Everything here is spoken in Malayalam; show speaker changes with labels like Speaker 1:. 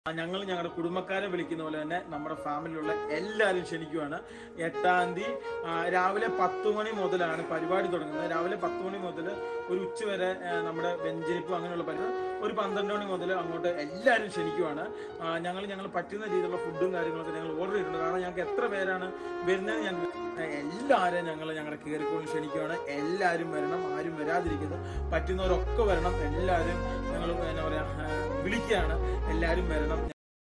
Speaker 1: ഞങ്ങളുടെ കുടുംബക്കാരെ വിളിക്കുന്ന പോലെ തന്നെ നമ്മുടെ ഫാമിലിയിലുള്ള എല്ലാവരും ക്ഷണിക്കുവാണ്. 8-ാം തീയതി രാവിലെ 10 മണി മുതലാണ് പരിപാടി തുടങ്ങുന്നത്. രാവിലെ 10 മണി മുതൽ ഒരു ഉച്ച വരെ നമ്മുടെ വെഞ്ചരിപ്പ് അങ്ങനെയുള്ള പരിപാടി. ഒരു 12 മണി മുതൽ അങ്ങോട്ട് എല്ലാവരും ക്ഷണിക്കുവാണ്. ഞങ്ങൾ പറ്റുന്ന രീതിയിലുള്ള ഫുഡും കാര്യങ്ങളൊക്കെ ഞങ്ങൾ ഓർഡർ ചെയ്തിട്ടുണ്ട്. കാരണം ഞങ്ങൾക്ക് എത്ര പേരാണ് വരുന്നത് ഞങ്ങൾ എല്ലാവരെയും ഞങ്ങളുടെ കയറിക്കൊണ്ട് ക്ഷണിക്കുവാണ്. എല്ലാവരും വരണം, ആരും വരാതിരിക്കുന്നു. പറ്റുന്നവരൊക്കെ വരണം. എല്ലാവരും ഞങ്ങൾ എന്താ പറയുക വിളിക്കുകയാണ്. എല്ലാവരും വരണം.